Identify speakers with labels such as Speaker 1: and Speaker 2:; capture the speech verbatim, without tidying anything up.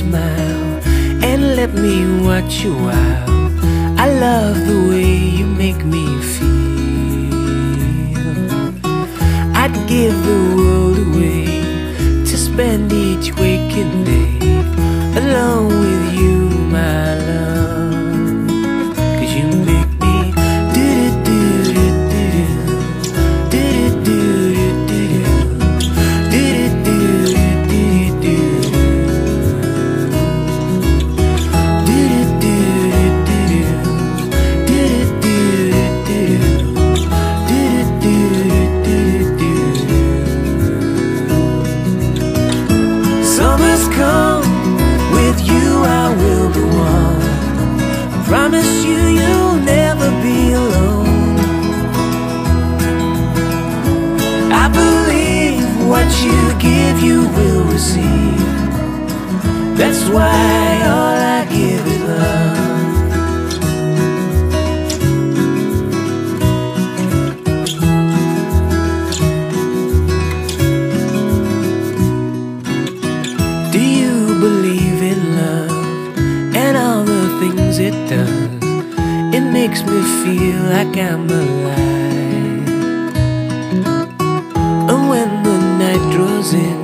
Speaker 1: smile and let me watch you while. I love the way you make me feel. I'd give the world away to spend each waking day alone with you, my love. 'Cause you make me promise you you'll never be alone. I believe what you give you will receive. That's why all I give is love. Do you believe in love and all the things it does? It makes me feel like I'm alive. And when the night draws in